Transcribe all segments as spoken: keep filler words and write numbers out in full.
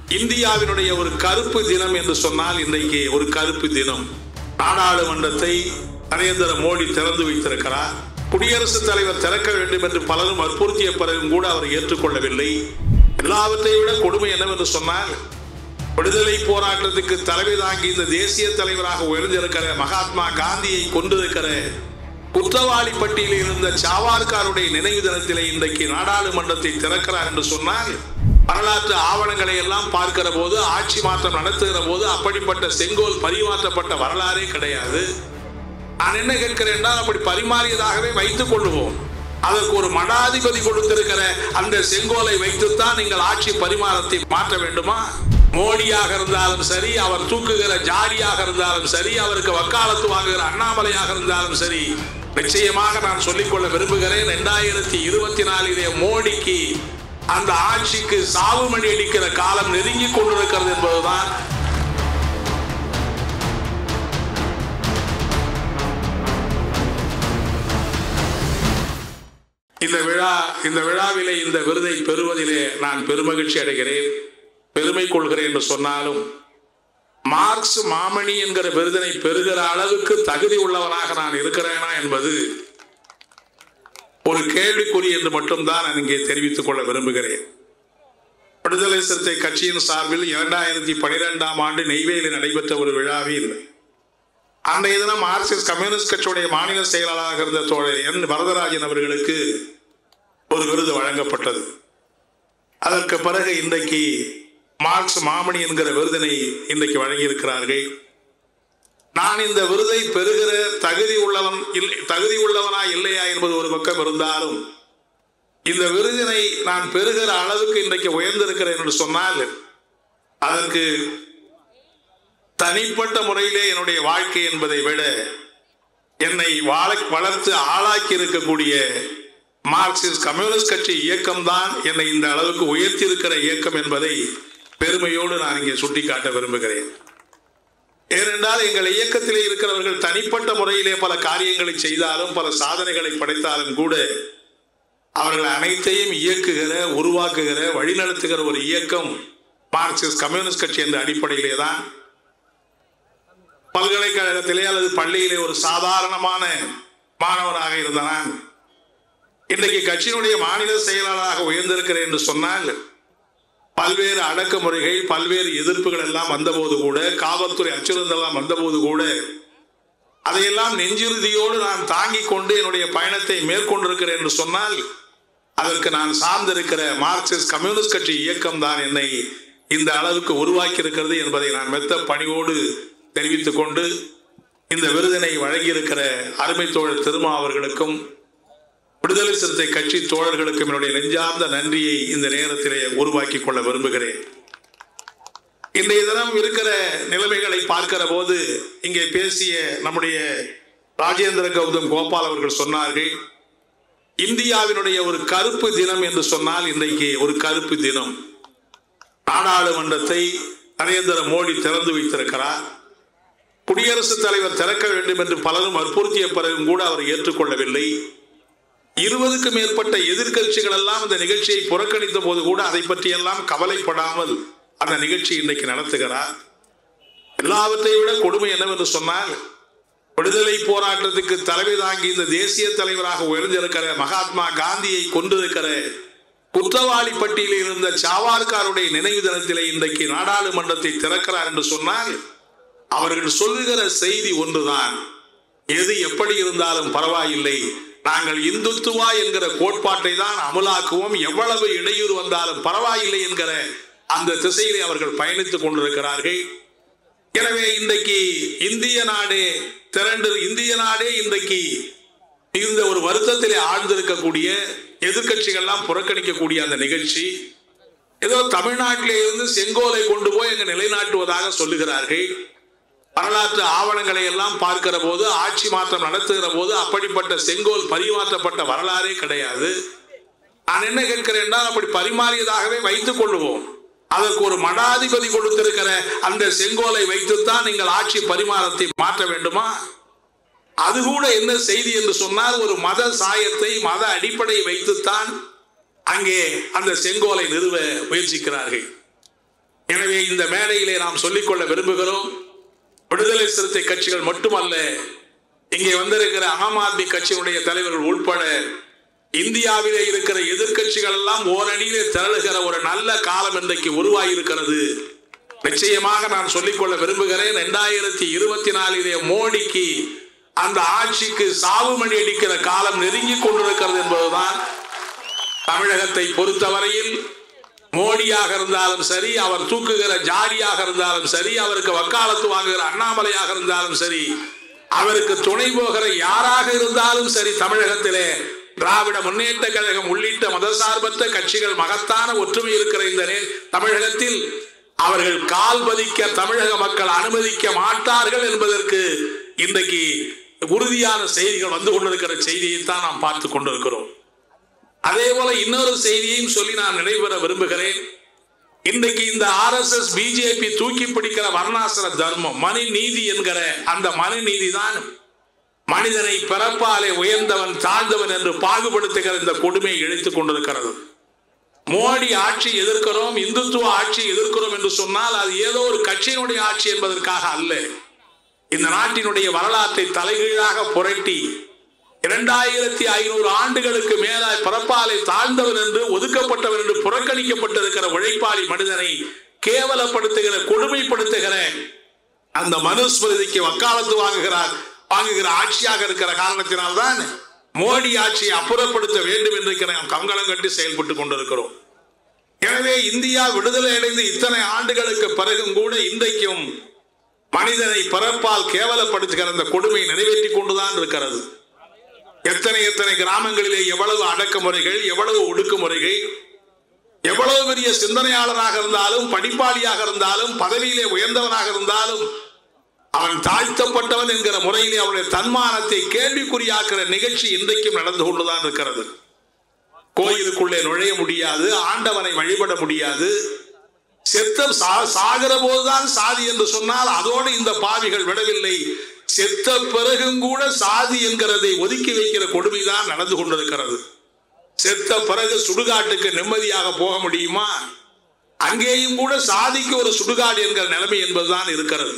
இந்தியாவினுடைய ஒரு கருப்பு தினம் என்று சொன்னால் இன்றைக்கு ஒரு கருப்பு தினம். நாடாளுமன்றத்தை நரேந்திர மோடி திறந்து வைத்திருக்கிறார். குடியரசுத் தலைவர் திறக்க வேண்டும் என்று பலரும் வற்புறுத்திய பிறகும் கூட அவர் ஏற்றுக்கொள்ளவில்லை. எல்லாவற்றை விட கொடுமை என்னவென்று சொன்னால், விடுதலை போராட்டத்துக்கு தலைமை தாங்கி இந்த தேசிய தலைவராக உயர்ந்திருக்கிற மகாத்மா காந்தியை கொண்டிருக்கிற குற்றவாளி பட்டியலில் இருந்த சாவர்கருடைய நினைவு தினத்திலே இன்றைக்கு நாடாளுமன்றத்தை திறக்கிறார் என்று சொன்னால், வரலாற்று ஆவணங்களை எல்லாம் பார்க்கிற போது, ஆட்சி மாற்றம் நடத்துகிற போது அப்படிப்பட்ட செங்கோல் பரிமாற்றப்பட்ட வரலாறே கிடையாது. நான் என்ன கேட்கிறேன் என்றால், அப்படி பரிமாறியதாகவே வைத்துக் கொள்வோம். அதற்கு ஒரு மடாதிபதி கொடுத்திருக்கிற அந்த செங்கோலை வைத்துத்தான் நீங்கள் ஆட்சி பரிமாறத்தை மாற்ற வேண்டுமா? மோடியாக இருந்தாலும் சரி, அவர் தூக்குகிற ஜாடியாக இருந்தாலும் சரி, அவருக்கு வக்காலத்து வாங்குகிற அண்ணாமலையாக இருந்தாலும் சரி, நிச்சயமாக நான் சொல்லிக்கொள்ள விரும்புகிறேன், இரண்டாயிரத்தி இருபத்தி நாலிலே மோடிக்கு அந்த ஆட்சிக்கு சாவுமணி அடிக்கிற காலம் நெருங்கி கொண்டிருக்கிறது என்பதுதான். இந்த விழா இந்த விழாவிலே இந்த விருதை பெறுவதிலே நான் பெருமகிழ்ச்சி அடைகிறேன், பெருமை கொள்கிறேன் என்று சொன்னாலும், மார்க்ஸ் மாமணி என்கிற விருதினை பெறுகிற அளவுக்கு தகுதி உள்ளவனாக நான் இருக்கிறேனா என்பது ஒரு கேள்விக்குறி என்று மட்டும்தான் நான் இங்கே தெரிவித்துக் கொள்ள விரும்புகிறேன். விடுதலை சிறுத்தை கட்சியின் சார்பில் இரண்டாயிரத்தி பனிரெண்டாம் ஆண்டு நெய்வேலியில் நடைபெற்ற ஒரு விழாவில் அன்றைய தினம் மார்க்சிஸ்ட் கம்யூனிஸ்ட் கட்சியுடைய மாநில செயலாளராக இருந்த தோழர் என் வரதராஜன் அவர்களுக்கு ஒரு விருது வழங்கப்பட்டது. அதற்கு பிறகு இன்றைக்கு மார்க்ஸ் மாமணி என்கிற விருதினை இன்றைக்கு வழங்கியிருக்கிறார்கள். நான் இந்த விருதை பெறுகிற தகுதி உள்ளவன் தகுதி உள்ளவனா இல்லையா என்பது ஒரு பக்கம் இருந்தாலும், இந்த விருதினை நான் பெறுகிற அளவுக்கு இன்றைக்கு உயர்ந்திருக்கிறேன் என்று சொன்னால், அதற்கு தனிப்பட்ட முறையிலே என்னுடைய வாழ்க்கை என்பதை விட என்னை வளர்த்து ஆளாக்கி இருக்கக்கூடிய மார்க்சிஸ்ட் கம்யூனிஸ்ட் கட்சி இயக்கம்தான் என்னை இந்த அளவுக்கு உயர்த்தி இருக்கிற இயக்கம் என்பதை பெருமையோடு நான் இங்கே சுட்டிக்காட்ட விரும்புகிறேன். ஏனென்றால் எங்கள் இயக்கத்திலே இருக்கிறவர்கள் தனிப்பட்ட முறையிலே பல காரியங்களை செய்தாலும், பல சாதனைகளை படைத்தாலும் கூட, அவர்கள் அனைத்தையும் இயக்குகிற, உருவாக்குகிற, வழிநடத்துகிற ஒரு இயக்கம் மார்க்சிஸ்ட் கம்யூனிஸ்ட் கட்சி என்ற அடிப்படையிலே தான். பல்கலைக்கழகத்திலே அல்லது பள்ளியிலே ஒரு சாதாரணமான மாணவனாக இருந்த நான் இன்றைக்கு கட்சியினுடைய மாநில செயலாளராக உயர்ந்திருக்கிறேன் என்று சொன்னால், பல்வேறு அடக்குமுறைகள், பல்வேறு எதிர்ப்புகள் எல்லாம் வந்தபோது கூட, காவல்துறை அச்சுறுத்தல் எல்லாம் வந்தபோது கூட, அதையெல்லாம் நெஞ்சுறுதியோடு நான் தாங்கிக் கொண்டு என்னுடைய பயணத்தை மேற்கொண்டிருக்கிறேன் என்று சொன்னால், அதற்கு நான் சார்ந்திருக்கிற மார்க்சிஸ்ட் கம்யூனிஸ்ட் கட்சி இயக்கம் தான் என்னை இந்த அளவுக்கு உருவாக்கி இருக்கிறது என்பதை நான் மெத்த பணிவோடு தெரிவித்துக் கொண்டு, இந்த விருதினை வழங்கியிருக்கிற அருமை தோழர் திருமா அவர்களுக்கும் விடுதலை சிறுத்தை கட்சி தோழர்களுக்கும் என்னுடைய நெஞ்சார்ந்த நன்றியை இந்த நேரத்திலே உருவாக்கி கொள்ள விரும்புகிறேன். இன்றைய தினம் இருக்கிற நிலைமைகளை பார்க்கிற போது, இங்கே பேசிய நம்முடைய ராஜேந்திர கௌதம் கோபால் அவர்கள் சொன்னார்கள், இந்தியாவினுடைய ஒரு கருப்பு தினம் என்று சொன்னால் இன்றைக்கு ஒரு கருப்பு தினம். நாடாளுமன்றத்தை நரேந்திர மோடி திறந்து வைத்திருக்கிறார். குடியரசுத் தலைவர் திறக்க வேண்டும் என்று பலரும் வற்புறுத்திய பிறகும் கூட அவர் ஏற்றுக்கொள்ளவில்லை. இருபதுக்கும் மேற்பட்ட எதிர்கட்சிகள் எல்லாம் இந்த நிகழ்ச்சியை புறக்கணித்த போது கூட அதை பற்றி எல்லாம் கவலைப்படாமல் அந்த நிகழ்ச்சி இன்றைக்கு நடத்துகிறார். எல்லாவற்றை விட கொடுமை என்னவென்று சொன்னால், விடுதலை போராட்டத்துக்கு தலைமை தாங்கி இந்த தேசிய தலைவராக உயர்ந்திருக்கிற மகாத்மா காந்தியை கொண்டிருக்கிற குற்றவாளி பட்டியலில் இருந்த சாவர்கருடைய நினைவு தினத்திலே இன்றைக்கு நாடாளுமன்றத்தை திறக்கிறார் என்று சொன்னால், அவர்கள் சொல்லுகிற செய்தி ஒன்றுதான், எது எப்படி இருந்தாலும் பரவாயில்லை, நாங்கள் இந்துத்துவா என்கிற கோட்பாட்டை தான் அமலாக்குவோம், எவ்வளவு இடையூறு வந்தாலும் பரவாயில்லை என்கிற அந்த திசையிலே அவர்கள் பயணித்துக் கொண்டிருக்கிறார்கள். எனவே இன்றைக்கு இந்திய நாடே திரண்டு இந்திய நாடே இன்றைக்கு இந்த ஒரு வருத்தத்திலே ஆழ்ந்திருக்கக்கூடிய, எதிர்கட்சிகள்லாம் புறக்கணிக்கக்கூடிய அந்த நிகழ்ச்சி, ஏதோ தமிழ்நாட்டிலே இருந்து செங்கோலை கொண்டு போய் அங்கு நிலைநாட்டுவதாக சொல்லுகிறார்கள். வரலாற்று ஆவணங்களை எல்லாம் பார்க்கிற போது, ஆட்சி மாற்றம் நடத்துகிற போது அப்படிப்பட்ட செங்கோல் பரிமாற்றப்பட்ட வரலாறே கிடையாது. நான் என்ன கேட்கிறேன் என்றால், அப்படி பரிமாறியதாகவே வைத்துக் கொள்வோம். அதற்கு ஒரு மடாதிபதி கொடுத்திருக்கிற அந்த செங்கோலை வைத்துத்தான் நீங்கள் ஆட்சி பரிமாறத்தை மாற்ற வேண்டுமா? அது கூட என்ன செய்தி என்று சொன்னால், ஒரு மத சாயத்தை, மத அடிப்படையை வைத்துத்தான் அங்கே அந்த செங்கோலை நிறுவ முயற்சிக்கிறார்கள். எனவே எனவே இந்த மேடையிலே நாம் சொல்லிக்கொள்ள விரும்புகிறோம், விடுதலை சிறுத்தை கட்சிகள் மட்டுமல்ல, இங்கே வந்திருக்கிற ஆம் ஆத்மி கட்சியினுடைய தலைவர்கள் உட்பட இந்தியாவிலே இருக்கிற எதிர்கட்சிகள் எல்லாம் ஓரணியிலே திரளுகிற ஒரு நல்ல காலம் இன்றைக்கு உருவாகியிருக்கிறது. நிச்சயமாக நான் சொல்லிக்கொள்ள விரும்புகிறேன், இரண்டாயிரத்தி இருபத்தி நாலிலே மோடிக்கு அந்த ஆட்சிக்கு சாவுமணி அடிக்கிற காலம் நெருங்கி கொண்டிருக்கிறது என்பதுதான். தமிழகத்தை பொறுத்தவரையில் மோடியாக இருந்தாலும் சரி, அவர் தூக்குகிற ஜாடியாக இருந்தாலும் சரி, அவருக்கு வக்காலத்து வாங்குகிற அண்ணாமலையாக இருந்தாலும் சரி, அவருக்கு துணை போகிற யாராக இருந்தாலும் சரி, தமிழகத்திலே திராவிட முன்னேற்ற கழகம் உள்ளிட்ட மதசார்பற்ற கட்சிகள் மகத்தான ஒற்றுமை இருக்கிற இந்த தமிழகத்தில் அவர்கள் கால் பதிக்க தமிழக மக்கள் அனுமதிக்க மாட்டார்கள் என்பதற்கு இன்றைக்கு உறுதியான செய்திகள் வந்து கொண்டிருக்கிற செய்தியை தான் நாம் பார்த்து கொண்டிருக்கிறோம். அதே போல இன்னொரு செய்தியையும் சொல்லி நான் நினைவுற விரும்புகிறேன். இன்றைக்கு இந்த ஆர் எஸ் எஸ் பிஜேபி தூக்கி பிடிக்கிற வர்ணாசிர தர்மம், மனு நீதி என்கிற அந்த மனு நீதி தான் மனிதனை பிறப்பாலே உயர்ந்தவன் தாழ்ந்தவன் என்று பாகுபடுத்துகிற இந்த கொடுமையை இழைத்துக் கொண்டிருக்கிறது. மோடி ஆட்சி எதிர்க்கிறோம், இந்துத்துவ ஆட்சி எதிர்க்கிறோம் என்று சொன்னால் அது ஏதோ ஒரு கட்சியினுடைய ஆட்சி என்பதற்காக அல்ல. இந்த நாட்டினுடைய வரலாற்றை தலைகீழாக புரட்டி இரண்டாயிரத்தி ஐநூறு ஆண்டுகளுக்கு மேலாய் பிறப்பாலை தாழ்ந்தவன் என்று ஒதுக்கப்பட்டவன் என்று புறக்கணிக்கப்பட்டிருக்கிற உழைப்பாளி மனிதனை கேவலப்படுத்துகிற கொடுமைப்படுத்துகிற அந்த மனுஸ்மிருதிக்கு வக்காலத்து வாங்குகிறார் வாங்குகிற ஆட்சியாக இருக்கிற காரணத்தினால்தான் மோடி ஆட்சியை அப்புறப்படுத்த வேண்டும் என்று நாம் கங்கணம் கட்டி செயல்பட்டுக் கொண்டிருக்கிறோம். எனவே இந்தியா விடுதலை அடைந்து இத்தனை ஆண்டுகளுக்கு பிறகும் கூட இன்றைக்கும் மனிதனை பிறப்பால் கேவலப்படுத்துகிற அந்த கொடுமையை நிறைவேற்றி கொண்டுதான் இருக்கிறது. எத்தனை எத்தனை கிராமங்களிலே எவ்வளவு அடக்குமுறைகள், எவ்வளவு ஒடுக்குமுறைகள், எவ்வளவு பெரிய சிந்தனையாளராக இருந்தாலும், படிப்பாளியாக இருந்தாலும், பதவியிலே உயர்ந்தவனாக இருந்தாலும் அவன் தாழ்த்தப்பட்டவன் என்கிற முறையிலே அவருடைய தன்மானத்தை கேள்விக்குறியாக்குற நிகழ்ச்சி இன்றைக்கும் நடந்து கொண்டுதான் இருக்கிறது. கோயிலுக்குள்ளே நுழைய முடியாது, ஆண்டவனை வழிபட முடியாது, செத்தம் சாகிற போதுதான் சாதி என்று சொன்னால் அதோடு இந்த பாவிகள் விடவில்லை, செத்த பிறகும் கூட சாதி என்கிறதை ஒதுக்கி வைக்கிற கொடுமைதான் நடந்து கொண்டிருக்கிறது. செத்த பிறகு சுடுகாட்டுக்கு நிம்மதியாக போக முடியுமா? அங்கேயும் கூட சாதிக்கு ஒரு சுடுகாடு என்கிற நிலைமை என்பதுதான் இருக்கிறது.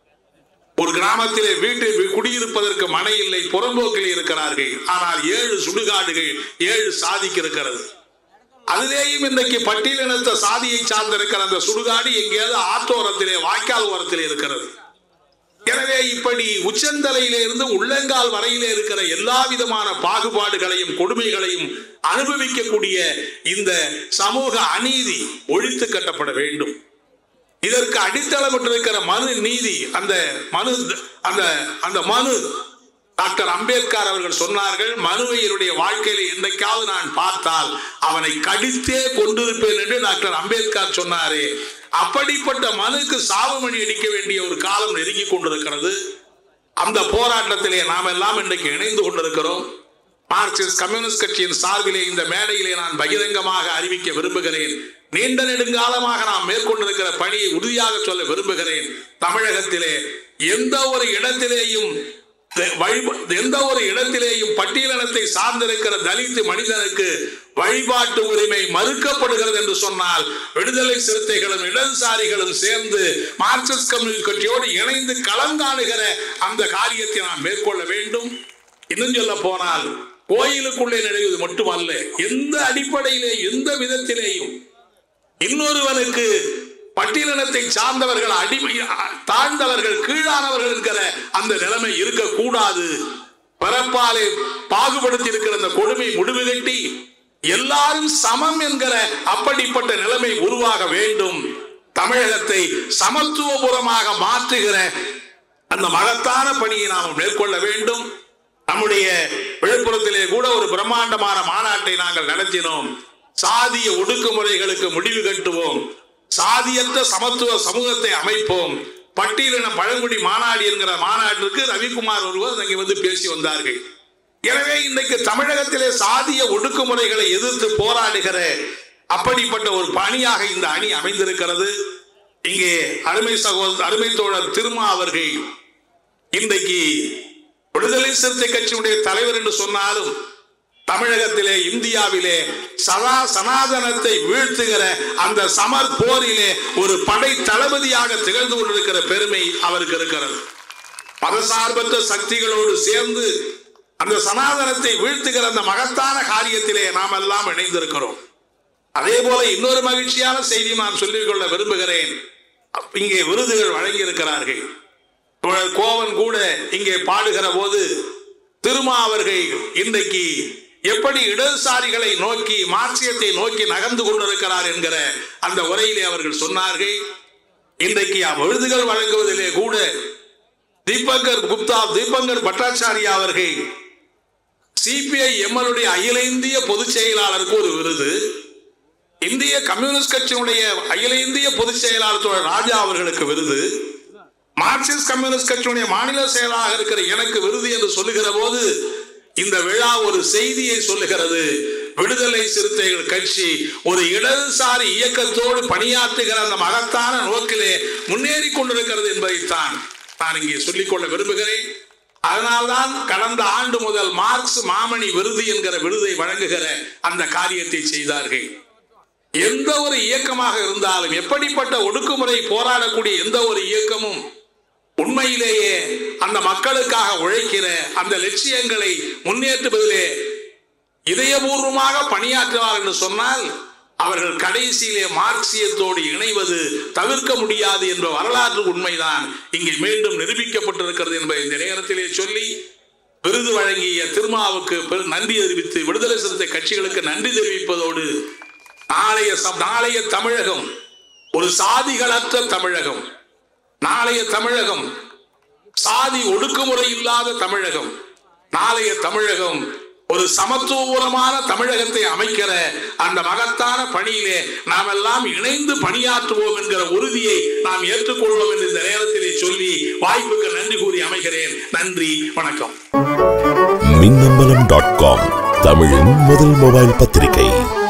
ஒரு கிராமத்திலே வீட்டில் குடியிருப்பதற்கு மனை இல்லை, புறம்போக்கில் இருக்கிறார்கள். ஆனால் ஏழு சுடுகாடுகள் ஏழு சாதிக்கு இருக்கிறது. அதிலேயும் இன்றைக்கு பட்டியலினத்த சாதியை சார்ந்திருக்கிற அந்த சுடுகாடு எங்கேயாவது ஆற்றோரத்திலே வாய்க்கால் ஓரத்திலே இருக்கிறது. எனவே இப்படி உச்சந்தலையிலே இருந்து உள்ளங்கால் வரையிலே இருக்கிற எல்லா விதமான பாகுபாடுகளையும் கொடுமைகளையும் அனுபவிக்கக்கூடிய இந்த சமூக அநீதி ஒழித்து கட்டப்பட வேண்டும். இதற்கு அடித்தளமிட்டிருக்கிற மனு நீதி, அந்த மனு அந்த அந்த மனு டாக்டர் அம்பேத்கர் அவர்கள் சொன்னார்கள், மனுவை என்னுடைய வாழ்க்கையில என்றைக்காவது நான் பார்த்தால் அவனை கடித்தே கொண்டிருப்பேன் என்று டாக்டர் அம்பேத்கர் சொன்னாரே. அப்படிப்பட்ட மனுக்கு சாவுமணி அடிக்க வேண்டிய ஒரு காலம் நெருங்கி கொண்டிருக்கிறது. அந்த போராட்டத்திலே நாம் எல்லாம் இன்றைக்கு இணைந்து கொண்டிருக்கிறோம். மார்க்சிஸ்ட் கம்யூனிஸ்ட் கட்சியின் சார்பிலே இந்த மேடையிலே நான் பகிரங்கமாக அறிவிக்க விரும்புகிறேன். நீண்ட நெடுங்காலமாக நாம் மேற்கொண்டிருக்கிற பணியை உறுதியாக சொல்ல விரும்புகிறேன். தமிழகத்திலே எந்த ஒரு இடத்திலேயும் எந்த ஒரு இடத்திலேயும் பட்டியலினத்தை சார்ந்திருக்கிற தலித் மனிதனுக்கு வழிபாட்டு உரிமை மறுக்கப்படுகிறது என்று சொன்னால் விடுதலை சிறுத்தைகளும் இடதுசாரிகளும் சேர்ந்து மார்க்சிஸ்ட் கம்யூனிஸ்ட் கட்சியோடு இணைந்து களங்காணுகிற அந்த காரியத்தை நாம் மேற்கொள்ள வேண்டும். இன்னும் சொல்ல போனால் கோயிலுக்குள்ளே நுழைவது மட்டுமல்ல, எந்த அடிப்படையிலே எந்த விதத்திலேயும் இன்னொருவனுக்கு பட்டியலினத்தை சார்ந்தவர்கள் அடிமை தாழ்ந்தவர்கள் கீழானவர்கள் என்கிற அந்த நிலைமை இருக்கக்கூடாது. பிறப்பாலே பாகுபடுத்தி இருக்கிற அந்த கொடுமை முடிவு கட்டி எல்லாரும் சமம் என்கிற அப்படிப்பட்ட நிலைமை உருவாக வேண்டும். தமிழகத்தை சமத்துவபுரமாக மாற்றுகிற அந்த மகத்தான பணியை நாம் மேற்கொள்ள வேண்டும். நம்முடைய விழுப்புரத்திலே கூட ஒரு பிரம்மாண்டமான மாநாட்டை நாங்கள் நடத்தினோம். சாதிய ஒடுக்குமுறைகளுக்கு முடிவு கட்டுவோம், சாதியற்ற சமத்துவ சமூகத்தை அமைப்போம், பட்டியலின பழங்குடி மாநாடு என்கிற மாநாட்டிற்கு ரவிக்குமார் ஒருவர் அங்கே வந்து பேசி வந்தார்கள். எனவே இன்றைக்கு தமிழகத்திலே சாதிய ஒடுக்குமுறைகளை எதிர்த்து போராடுகிற அப்படிப்பட்ட ஒரு பணியாக இந்த அணி அமைந்திருக்கிறது. இங்கே அருமை சகோதரர் அருமை தோழர் திருமா அவர்கள் இன்றைக்கு விடுதலை சிறுத்தை கட்சியுடைய தலைவர் என்று சொன்னாலும் தமிழகத்திலே இந்தியாவிலே சதா சனாதனத்தை வீழ்த்துகிற அந்த சமர் போரிலே ஒரு படை தளபதியாக திகழ்ந்து கொண்டிருக்கிற பெருமை அவருக்கு இருக்கிறது. மதசார்பற்ற சக்திகளோடு சேர்ந்து அந்த சனாதனத்தை வீழ்த்துகிற அந்த மகத்தான காரியத்திலே நாம் எல்லாம் இணைந்திருக்கிறோம். அதே போல இன்னொரு மகிழ்ச்சியான செய்தி நான் சொல்லிக் கொள்ள விரும்புகிறேன். இங்கே விருதுகள் வழங்கி இருக்கிறார்கள். கோவன் கூட இங்கே பாடுகிற போது திருமா அவர்கள் இன்றைக்கு எப்படி இடதுசாரிகளை நோக்கி மார்க்சியத்தை நோக்கி நகர்ந்து கொண்டிருக்கிறார் என்கிற அந்த உரையிலே அவர்கள் சொன்னார்கள். இன்றைக்கு விருதுகள் வழங்குவதிலே கூட தீபங்கர் குப்தா தீபங்கர் பட்டாச்சாரியா அவர்கள் சிபிஐ எம்எல்ஏ அகில இந்திய பொதுச் செயலாளருக்கு ஒரு விருது, இந்திய கம்யூனிஸ்ட் கட்சியினுடைய அகில இந்திய பொதுச் செயலாளர் ராஜா அவர்களுக்கு விருது, மார்க்சிஸ்ட் கம்யூனிஸ்ட் கட்சியுடைய மாநில செயலாளராக இருக்கிற எனக்கு விருது என்று சொல்லுகிற போது இந்த விழா ஒரு செய்தியை சொல்லுகிறது. விடுதலை சிறுத்தைகள் கட்சி ஒரு இடதுசாரி இயக்கத்தோடு பணியாற்றுகிற அந்த மகத்தான நோக்கிலே முன்னேறி கொண்டிருக்கிறது என்பதைத்தான் நான் இங்கே சொல்லிக்கொள்ள விரும்புகிறேன். அதனால்தான் கடந்த ஆண்டு முதல் மார்க்ஸ் மாமணி விருது என்கிற விருதை வழங்குகிற அந்த காரியத்தை செய்தார்கள். எந்த ஒரு இயக்கமாக இருந்தாலும், எப்படிப்பட்ட ஒடுக்குமுறை போராடக்கூடிய எந்த ஒரு இயக்கமும் உண்மையிலேயே அந்த மக்களுக்காக உழைக்கிற அந்த லட்சியங்களை முன்னேற்றுவதிலே இதயபூர்வமாக பணியாற்றுவார் என்று சொன்னால் அவர்கள் கடைசியிலே மார்க்சியத்தோடு இணைவது தவிர்க்க முடியாது என்ற வரலாற்று உண்மைதான் இங்கே மீண்டும் நிரூபிக்கப்பட்டிருக்கிறது என்பதை இந்த நேரத்திலே சொல்லி விருது வழங்கிய திருமாவுக்கு நன்றி தெரிவித்து விடுதலை சிறுத்தை கட்சிகளுக்கு நன்றி தெரிவிப்பதோடு நாளைய நாளைய தமிழகம் ஒரு சாதிகளற்ற தமிழகம், நாளைய தமிழகம் சாதி ஒடுக்குமுறை இல்லாத தமிழகம், நாளைய தமிழகம் ஒரு சமத்துவமான தமிழகத்தை அமைக்கிற அந்த மகத்தான பணியிலே நாம் எல்லாம் இணைந்து பணியாற்றுவோம் என்கிற உறுதியை நாம் ஏற்றுக்கொள்வோம் என்று இந்த நேரத்திலே சொல்லி வாய்ப்புக்கு நன்றி கூறி அமைகிறேன். நன்றி, வணக்கம். மின்னம்பலம் டாட் காம் தமிழின் முதல் மொபைல் பத்திரிகை.